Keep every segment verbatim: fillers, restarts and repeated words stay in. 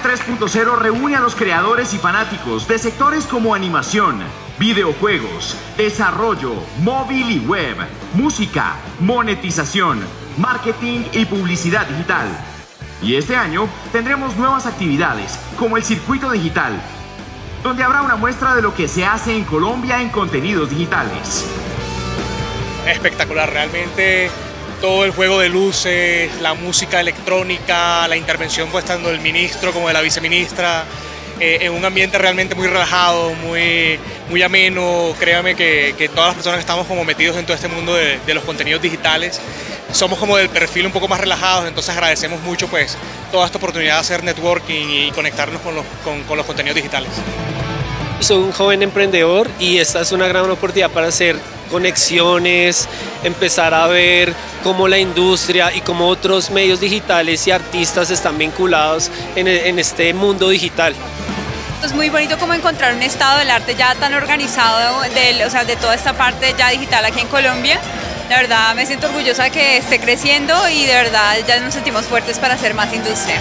tres punto cero reúne a los creadores y fanáticos de sectores como animación, videojuegos, desarrollo, móvil y web, música, monetización, marketing y publicidad digital. Y este año tendremos nuevas actividades como el Circuito Digital, donde habrá una muestra de lo que se hace en Colombia en contenidos digitales. Espectacular, realmente todo el juego de luces, la música electrónica, la intervención pues tanto del ministro como de la viceministra, eh, en un ambiente realmente muy relajado, muy, muy ameno. Créame que, que todas las personas que estamos como metidos en todo este mundo de, de los contenidos digitales somos como del perfil un poco más relajados, entonces agradecemos mucho pues toda esta oportunidad de hacer networking y conectarnos con los, con, con los contenidos digitales. Soy un joven emprendedor y esta es una gran oportunidad para hacer conexiones, empezar a ver cómo la industria y cómo otros medios digitales y artistas están vinculados en, en este mundo digital. Es muy bonito como encontrar un estado del arte ya tan organizado, de, o sea, de toda esta parte ya digital aquí en Colombia. La verdad me siento orgullosa de que esté creciendo y de verdad ya nos sentimos fuertes para hacer más industria.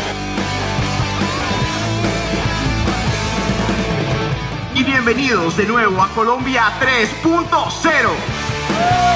Y bienvenidos de nuevo a Colombia tres punto cero.